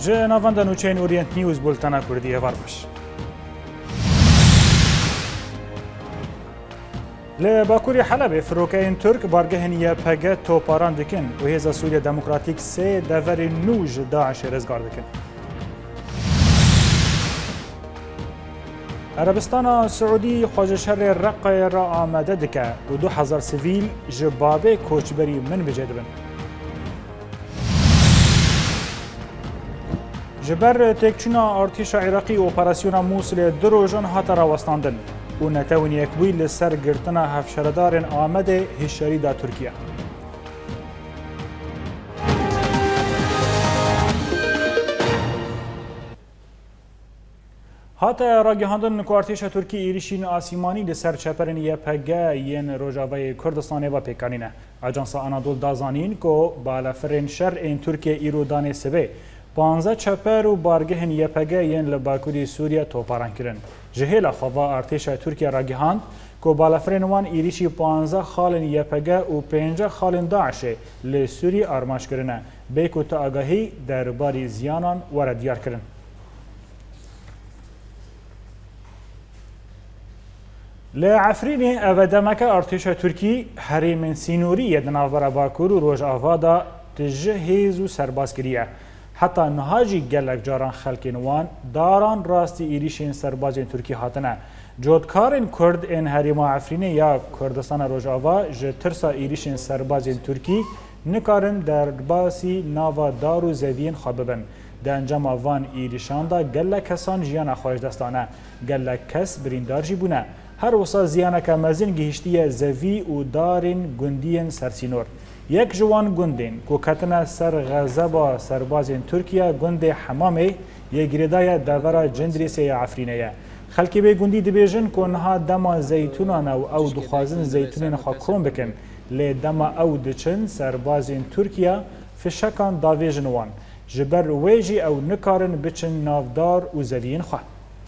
جه ناوەندە نوچەین ئۆریەنت نیوز بولتەنە کوردی هێوار باش. لە باکووری حەلەبێ فرۆکەین تورک بارگەهێن یەپەگە تۆپاران دکن و هێزە سووریا دەموکراتیک سێ دەڤەری نو ji داعشê ڕێزگار dikin. عربستانا سعودی خواجهشهرê Reqayê re amade dike û 2000 sivîl ji bavê koçberî min bicê dibin. Ji ber têkçûna artîşa Iraqî operasyona Mosulê du rojan hate rawestandin û netewên yekbûyî li ser girtina hevşeredarên Amedê hişyarî da Tirkiye. Hate ragihandin ku artêşa Tirkî êrişîn asîmanî li ser çeperên YPG yên Rojavayê Kurdistanê ve pêkanîne. Ajansa Anadolu da zanîn ku balafirên şer ên Tirkiye îro danê sibê 15 çeper û bargehên YPG yên li Bakurî Sûriye toparan kirin. Ji hêla xwe artêşa Tirkiye ragihand ku balafirên wan êrişî 15 xalên YPG û 5 xalên Daişê li Sûrî armanc kirine. Bê ku te agahî derbarî ziyanan were diyar kirin. Li Efrînê evedemeke artêşa Tirkî herêmên sînorî di navbera Bakur û Rojava da ji hêz û serbaz kiriye. Heta niha jî gelek caran xelkên wan daran rastî êrişên serbazên Tirkî hatine. Cotkarên Kurd ên herêma Efrînê ya Kurdistana Rojava ji tirsa êrişên serbazên Tirkî nikarin derbasî nava dar û zeviyên xwe bibin. Di encama van êrişan da gelek kesan jiyana xwe ji dest dane. Gelek kes birîndar jî bûne. Her wisa ziyaneke mezin gihîştiye zevî û darên gundiyên sersînor. Yek ji wan gundên ku ketine ser xezeba serbazên Tirkiye gundê Hemamê yê girêdaya devera Cindrêsê ya Efrînê ye. Xelkê bê gundî dibêjin ku niha dema zeytûnan ew dixwazin zeytûnên xwe kom bikin lê dema ew diçin serbazên Tirkiye fişekan davêjin wan. Ji ber wê jî ew nikarin biçin navdar û zeviyên xwe.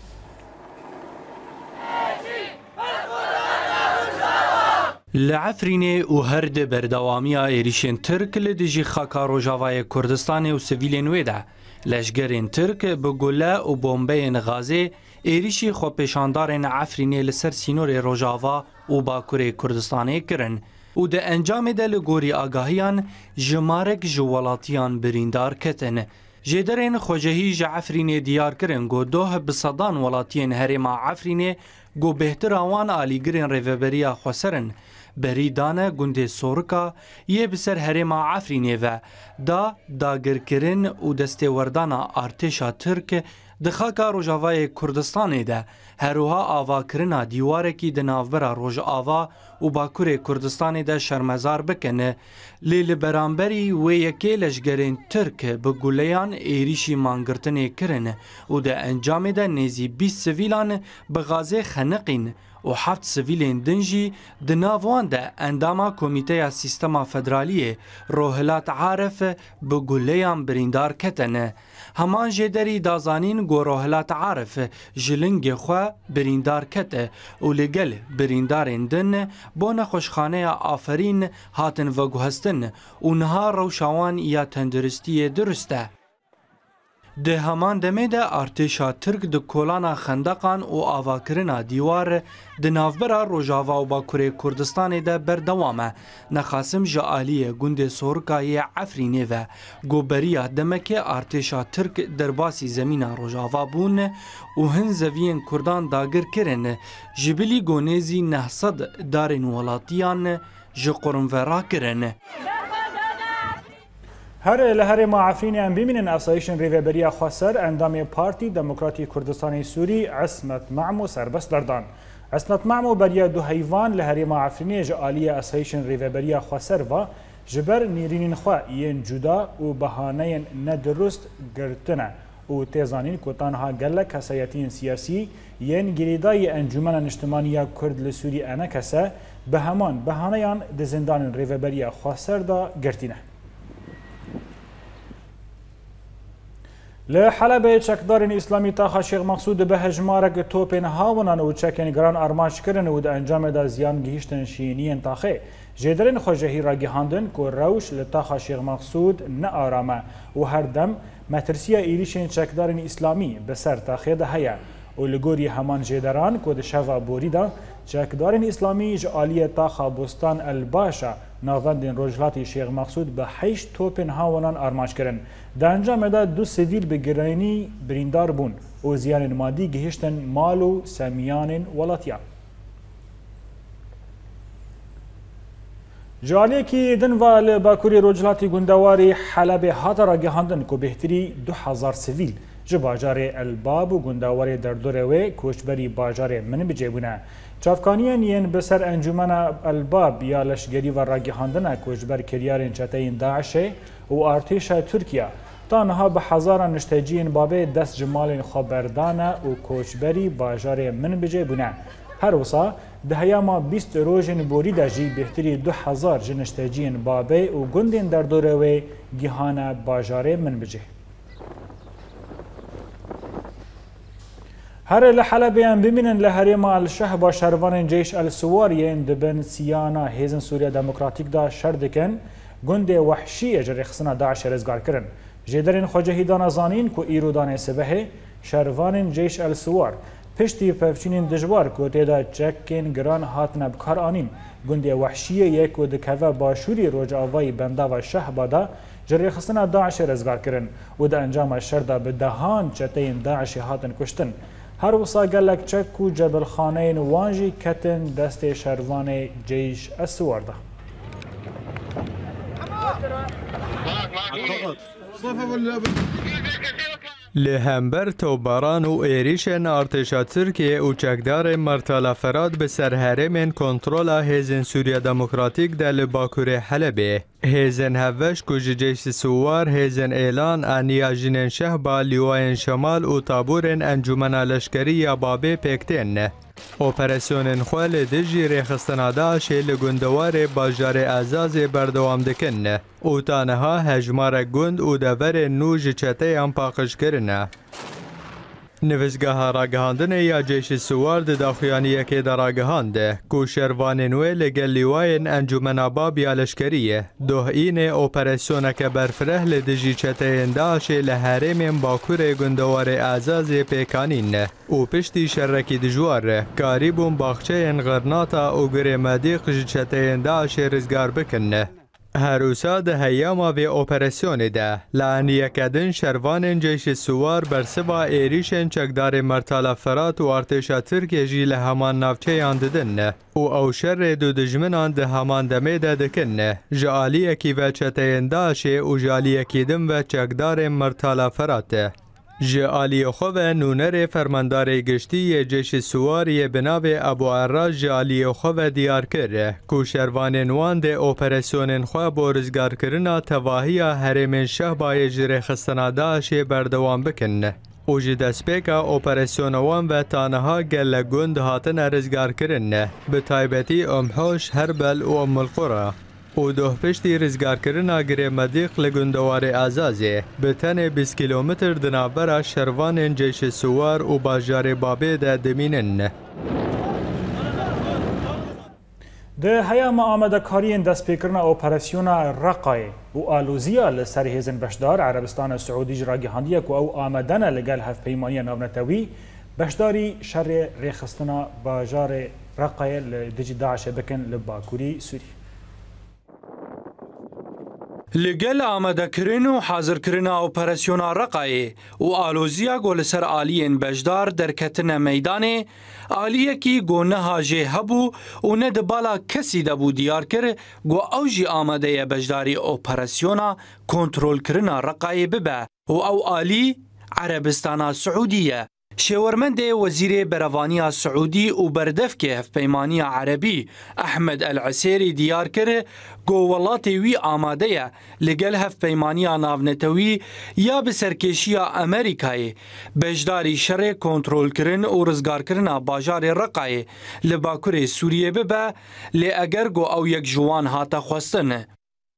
Li Efrînê û her di berdewamiya êrişên Tirk li dijî xaka Rojavayê Kurdistanê û sivîlên wê de leşgerên Tirk bi gule û bombeyên Gazê êrişî xwepêşandarên Efrînê li ser sînorê Rojava û Bakurê Kurdistanê kirin û di encamê de li gorî agahiyan jimarek ji welatiyan birîndar ketin. Jêderên xwecehî ji Efrînê diyar kirin got doh bi sedan welatiyên herêma Efrînê got bêhtira wan alîgirên rêveberiya xweserin. Berî dane gundê Sorika yê bi ser herêma Efrînê ve da dagirkirin û destêwerdana artêşa Tirk di xaka Rojavayê Kurdistanê de herûha avakirina dîwarekî di navbera Rojava û Bakurê Kurdistanê de şermezar bikin. Lê li beramberî wê yekê leşgerên Tirk bi guleyan êrişî mangirtinê kirin û di encamê de nêzî 20 sivîlan bi Gazê xeniqîn û 7 sivîlên din jî di nav wan de endama Komîteya Sîstema Federaliyê Rohilat Arif bi guleyan birîndar ketin. Heman jêderî dazanîn got Rohilat Arif ji lingê xwe birîndar kete û li gel birîndarên din bo nexweşxaneya Aferîn hatin veguhestin û niha rewşa wan ya tenduristiyê durist e. Di heman demê de artêşa Tirk di kolana xendeqan û avakirina dîwar di navbera Rojava û Bakurê Kurdistanê de berdewam e. Nexasim ji aliyê gundê Sorika yê Efrînê ve goberiya demekê artêşa Tirk derbasî zemîna Rojava bûn û hin zeviyên Kurdan dagir kirin. Ji bilî gonêzî 900 darên welatiyan ji qurumvera kirin. Her li herêma Efrînê em bimînin asayişên rêveberiya xweser endamê Partî Demokratîk Kurdistanê Sûrî Esmet Ma'mû serbest derdan. Esmet Ma'mû beriya du heyvan li herêma Efrînê ji aliyê asayişên rêveberiya xweser ve ji ber nêrînên xwe yên cuda û behaneyên nedurust girtine û tê zanîn ku tanha gelek hesayetiyên siyasî yên girêdayê Encûmena Niştimaniya Kurd li Sûrî enekese bi heman behaneyan di zindanên rêveberiya xweser da girtîne. Li Helebê çekdarên İslamî taxa Şêx Mexsûd bi hejmarek topên hawinan û çekên giran armanc kirin û di encamê de ziyan gihîştin şîniyên taxê. Jêderên xwecehî ragihandin ku rewş li taxa Şêx Mexsûd nearame û her dem مترسیه ایریشین چکدارین اسلامی بسر تاخیده هیا و لگوری همان جدران کود شوا بوریدا چکدارین اسلامی جعالیه تاخا بستان الباشا ناوندین روجلاتی شیخ مقصود به 8 توپن هاونان آرماش کرن. در انجام دا 2 سیویل به گرانی بریندار بون و زیان مادی گهشتن مال و سمیان ولاتیا. جالی که دنوال باکوری روجلاتی گندواری حلب هات را گهاندن که بهتری 2000 سیویل جباجار الباب و گندواری در دوره کوچبری باجار من بجیبونه. چافکانیان ین بسر انجمن الباب یا لشگری و را گهاندن کوچبر کریارین چتین داعشه و ارتش ترکیه تانها به هزاران نشتجین بابه دست جمال خبردانه و کوچبری باجار من بجیبونه. هر وصا دهیاما 20 روزن بوری داجی بهتری 2000 جنشتجین بابه و گندین در دوره گیهان باجار من بجه. هر لحلبیان ببینن لهریما الشه با شروان جیش السواریین دبن سیانا هیزن سوریا دموکراتیک دا شردکن گند وحشی جرخصنا داعش رزگار کرن. جدرین خوجهیدان زانین کو ایرودان سبه شروان جیش السوار پشتی پفچینین دجوار کو تیدا چکین گران هاتن بکار آنین گند وحشی یک و دکوه باشوری روج آوای بنده و شهبادا جرخصنا داعش رزگار کرن و دا انجام شردا به دهان چتین داعش هاتن کشتن. هر وصا گلک چک و جبل خانین وانجی کتن دست شروان جیش السوار ده. لهمبر توباران و ایریشن ارتشا ترکیه و چکدار مرتالا فراد به سرهرمین کنترل هیزن سوریا دموکراتیک در باکور حلبه. هیزن هفش کج جیش سوار هیزن اعلان انیا جنین شهبا لیواین شمال و تابورن انجمن لشکری یا بابه پکتین. اپراسیون خوال دجی ریخستنا داعش لگندوار باجار اعزاز بردوام دکن او تانها هجمار گند و دور نوج چته هم پاقش کرنه. نوزگاه راگهاندن یا جیش سوار داخیانی که دراگهانده کو شروان نوی لگل لیواین انجمن آباب یا لشکریه دوه این اپراسیون که برفره لدجی چته داعش لحرم باکور گندوار اعزاز پیکانین او پشتی شرکی دجوار کاریبون باخچه غرناتا او گرمدیق چته داعش رزگار بکنه. هروسا ده هیاما و اپراسیون ده لعنیه کدن شروان جیش سوار برسبا ایریشن چکدار مرتالا فرات و ارتشا ترکیه جی لهمان نافچه یانددن او شر دو دجمنان ده همان دمه ده دکن جعالیه کی و چتین داشه و جعالیه کی دم و چکدار مرتالا فرات. جعالی خواه نونر فرماندار گشتی جیش سواری بناو ابو عراج جعالی خواه دیار کرده کو شروان نوان ده اپراسیون خواه بورزگار کرنا تواهی هرمین شهبای جره خستنا داعش بردوام بکن. او جی دسپیکا اپراسیون وان و تانها گل گند هاتن رزگار کرن به تایبتی امحوش هربل و ام القرى. او دوه پشتی رزگار کرنا گره مدیق لگندوار اعزازه به تن 20 کیلومتر دنابرا شروان جیش سوار و باجار بابه ده دمینن. ده هیاما آمده کارین دست پیکرنا اپراسیون رقای و آلوزیا لسر هیزن بشدار عربستان سعودی جراگی هندیه که او آمدن لگل هف پیمانی ناونتوی بشداری شر ریخستنا باجار رقای لدجی داعش بکن لباکوری سوری. لگل آمده کرن و حاضر کرنا اپراسیون رقای و آلوزیا گول سر آلیین بجدار در کتن میدان آلیه کی گونه هاجه هبو و ند بالا کسی دبو دیار کر گو اوجی آمده بجداری اپراسیون کنترول کرنا رقای ببه و او آلی عربستان سعودیه. شورمند وزیر بروانی سعودی و بردف که هفپیمانی عربی احمد العسیری دیار کرد گو ولاتی وی آماده لگل هفپیمانی ناونتوی یا به سرکشی امریکای بجداری شر کنترول کرن و رزگار کرن باجار رقای لباکور سوریه ببه لی اگر گو او یک جوان هاتا خواستن.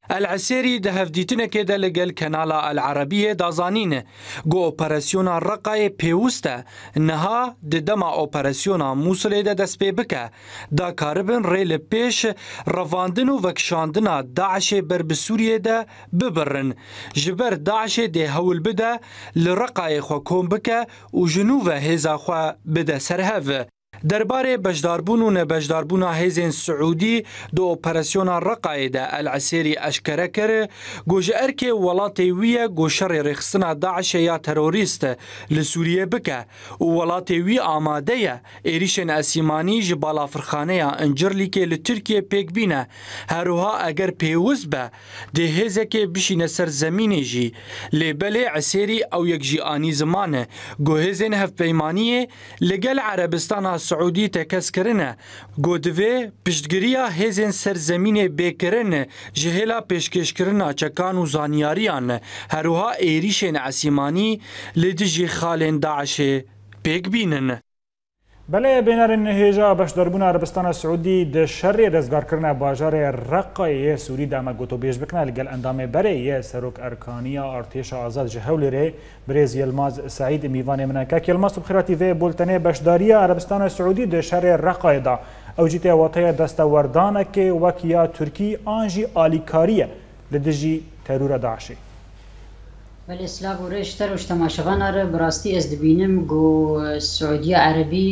العسيري دهفديتنا كده لقل كنال العربية دازانين جو اوبراسيونا رقاي بيوستا انها ددما اوبراسيونا موصل دا دست بيبكا دا كاربن ريل بيش رفاندنو وكشاندنا داعش بر بسوريا دا ببرن جبر داعش دي هول بدا لرقاي خوا كوم بكا و جنوب هزا خوا بدا سرهف درباره بجداربون و نبجداربون هیزن سعودی دو اپراسیونا رقای ده العسیری اشکره کره گوشه ارکه ولاتی ویه گوشر رخصنا داعش یا تروریست لسوریه بکه و ولاتی وی آماده یه ایریشن اسیمانی جبالا فرخانه یا انجرلی که لترکیه پیک بینه هروها اگر پیوز به ده هیزه که بشینه سر زمینه جی لیبله عسیری او یک جی آنی زمانه گو هیزن هف پیمانیه لگل عربستان سعودی تکس کرنه گودوی پشتگیریا هیزن سرزمین بیکرن جهلا پیشکش کرنه چکان و زانیاریان هروها ایریشن عسیمانی لدجی خالن داعش پیک بینن. بله بینارن هیجا بشداربون عربستان السعودي ده شر رزگار کرنا باجار رقای سوری دامه گوتو بیش بکنه لگل اندام بره یه سروک ارکانیا ارتش آزاد جهولی ره برز یلماز سعید میوان منکه که یلماز بخیراتی و بولتنه بشداری عربستان السعودي ده شر رقای دا او جیت واطه دستوردانه که وکیا ترکی آنجی آلیکاریه لدجی ترور داعشی. ولی اسلام و رشتر وش تماشاگان آره براستی از دبینم گو سعودی عربی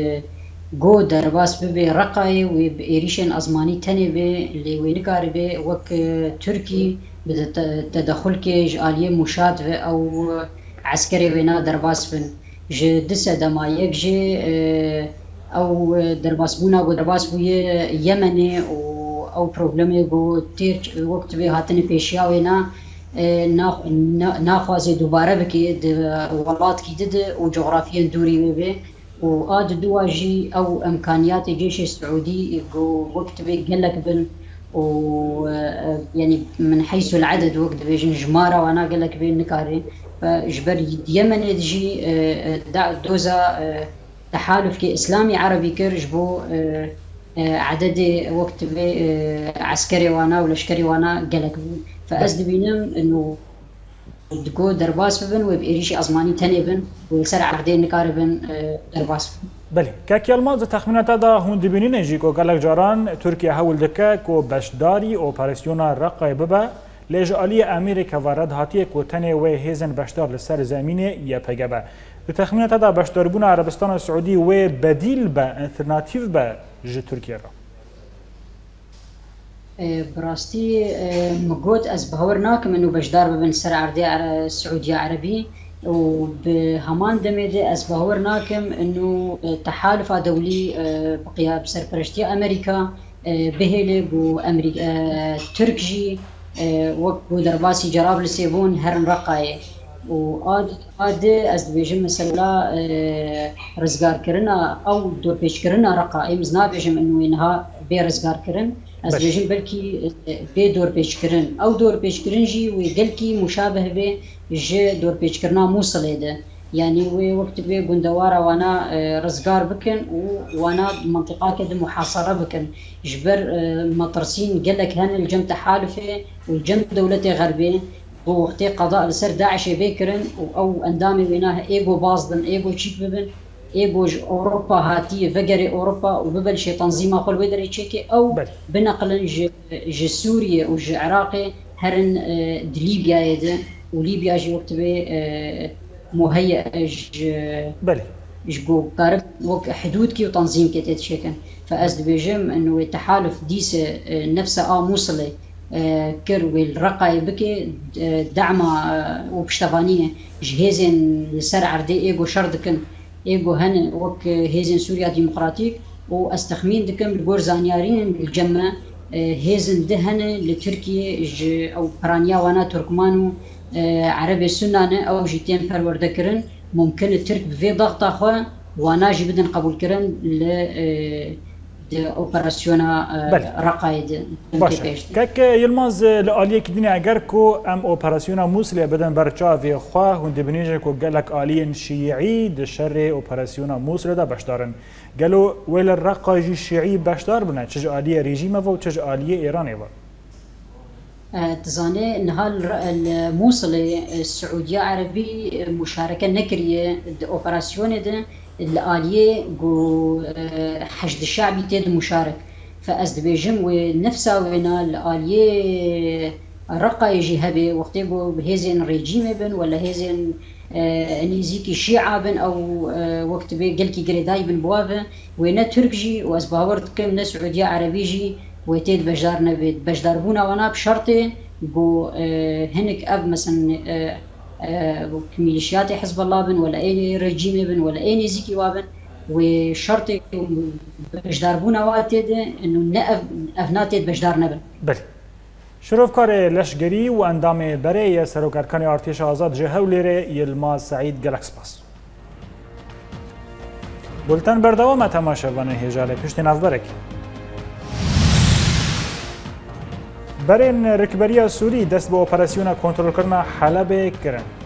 گو درباس به رقای و ایریشن ازمانی تنی به لیوینی کاری به وک ترکی به تدخل که جالیه مشاد و او عسکری وینا درباس بن ج دسه دمایک ج او درباس بونا گو درباس بوی یمنی او پروبلمی گو ترک وقت به هاتنی پیشیا وینا ناخوازي دوباره بكي ولات كي دد وجغرافيا دوري به وآد دواجي او امكانيات الجيش السعودي وقت بي قالك بن و يعني من حيث العدد وقت بيجن جماره وانا قالك بين نكاري فجبر يمن يجي دوزا تحالف كي اسلامي عربي كرجبو عدد وقت بي عسكري وانا ولشكري وانا قالك فأزد بينم إنه دكو درباس ببن وبإيريشي أزماني تاني بن ويسرع عقدين نكار بن درباس بن. بله كاكي الماز تخمينات هذا هون دبينين يجيكو قالك جاران تركيا هول دكا كو بشداري اوبراسيونا رقاي ببا لجالية أمريكا ورد هاتيه كو تاني وي هيزن بشدار لسر زميني يبقى بتخمينات هذا بشداربون عربستان السعودي وي بديل با انترناتيف با جي تركيا را. براستي مقود از بهور ناكم انه بشدار ببن سر عردي السعودية عربي وبهمان دميدي از بهور ناكم انه تحالف دولي بقيا بسرپرشتي امريكا بهلي بو امريكا تركجي وكو درباسي جراب لسيبون هرن رقاي وآد از بيجم مثلا رزقار كرنا او دور بيش كرنا رقاي مزنا بيجم انه ينها بي رزقار كرن از بيجم بلكي بي دور بيش كرن او دور بيش كرن جي ويقلكي مشابه بي جي دور بيش كرنا موصل ده يعني وقت بي قندوارا وانا رزقار بكن وانا منطقة كده محاصرة بكن جبر مطرسين قالك هن الجم تحالفه والجم دولتي غربية وقت قضاء لسر داعش بيكرن او اندامي وينها ايجو باصدن ايجو تشيك ببن ايجو اوروبا هاتيه فقري اوروبا وببل شي تنظيم اقول ودري تشيكي او بنقل ج سوريا وج عراقي هرن ليبيا يد وليبيا جي وقت بي مهيئ جو قارب وك حدود كي وتنظيم كي تتشكن فازد بيجم انه التحالف ديسه نفسه موصله كر والرقاي بكي دعمه وبشتفانيه جهازن لسر عردي ايجو شردكن ايجو هن وك هيزن سوريا ديمقراطيك واستخمين دكم الجورزانيارين الجمع هيزن دهن لتركيا او برانيا وانا تركمانو عربي سنانه او جيتين پرورده کرن ممكن الترك بفي ضغط اخو وانا جي بدن قبول کرن ل اوبراسيونا رقايد كاك يلماز لاليك دنيا اگر كو ام اوبراسيونا موصل بدن برچا في خوا هند بنيجه كو قالك الين شيعي د شر اوبراسيونا موصل ده بشدارن قالوا ويل الرقاجي الشيعي بشدار بنا تشج اليه ريجيم و تشج اليه ايراني و تزاني نهال الموصل السعودية عربي مشاركة نكرية اوبراسيون ده الآلية جو حشد الشعبي تيد مشارك فأزد بيجم ونفسها وينا الآلية الرقا يجي هبه وقتي جو بهزين ريجيم بن ولا هزين نيزيكي شيعة بن أو وقت بقلكي قريداي بن بوابه وينا تركجي وأسباورت كم ناس سعودية عربي جي ويتيد بجدارنا بيت بجداربونا وانا بشرطي بو هنك اب مثلا ميليشيات حزب الله بن ولا اي رجيم بن ولا اي زيكي وابن وشرطي بجداربونا واتيد انه افناتيد بجدارنا بن بله شروفکار لشگری و اندام برای سروکارکان ارتش آزاد جهولیر یلماز سعید گلکسپاس بولتن بردوام تماشاوان هجاله پشت نافبرک برین رکبریا سوری دست به اپراسیون کنترل کردن حلب کردن